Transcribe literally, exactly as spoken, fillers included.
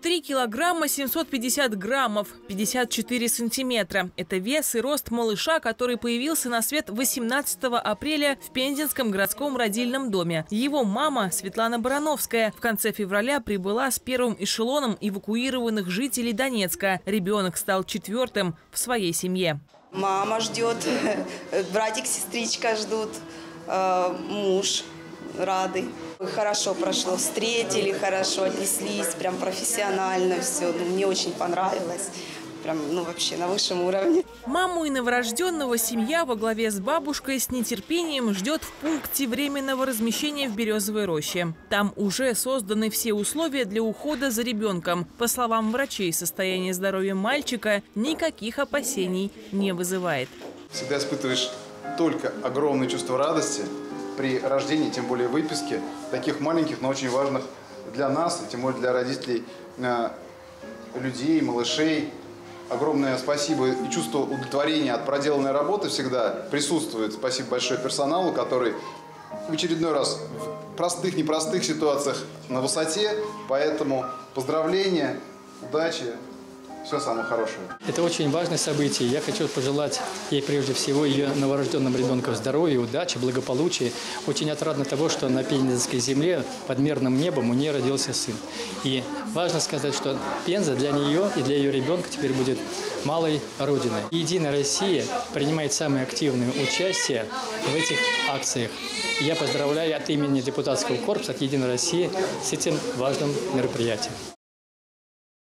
три килограмма семьсот пятьдесят граммов, пятьдесят четыре сантиметра. Это вес и рост малыша, который появился на свет восемнадцатого апреля в Пензенском городском родильном доме. Его мама, Светлана Барановская, в конце февраля прибыла с первым эшелоном эвакуированных жителей Донецка. Ребенок стал четвертым в своей семье. Мама ждет, братик, сестричка ждут, муж рады. Хорошо прошло, встретили хорошо, отнеслись, прям профессионально все. Ну, мне очень понравилось. Прям, ну, вообще на высшем уровне. Маму и новорожденного семья во главе с бабушкой с нетерпением ждет в пункте временного размещения в Березовой роще. Там уже созданы все условия для ухода за ребенком. По словам врачей, состояние здоровья мальчика никаких опасений не вызывает. Всегда испытываешь только огромное чувство радости при рождении, тем более выписке таких маленьких, но очень важных для нас, и тем более для родителей, людей, малышей. Огромное спасибо и чувство удовлетворения от проделанной работы всегда присутствует. Спасибо большое персоналу, который в очередной раз в простых, непростых ситуациях на высоте. Поэтому поздравления, удачи, все самое хорошее. Это очень важное событие. Я хочу пожелать ей прежде всего, ее новорожденным ребенком здоровья, удачи, благополучия. Очень отрадно того, что на Пензенской земле под мирным небом у нее родился сын. И важно сказать, что Пенза для нее и для ее ребенка теперь будет малой родиной. Единая Россия принимает самое активное участие в этих акциях. Я поздравляю от имени депутатского корпуса от Единой России с этим важным мероприятием.